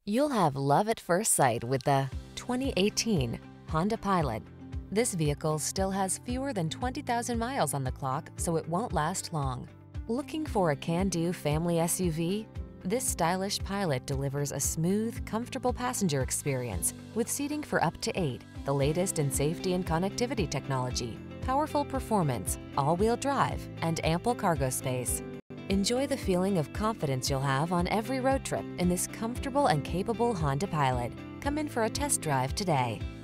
You'll have love at first sight with the 2018 Honda Pilot. This vehicle still has fewer than 20,000 miles on the clock, so it won't last long. Looking for a can-do family SUV? This stylish Pilot delivers a smooth, comfortable passenger experience with seating for up to 8, the latest in safety and connectivity technology, powerful performance, all-wheel drive, and ample cargo space. Enjoy the feeling of confidence you'll have on every road trip in this comfortable and capable Honda Pilot. Come in for a test drive today.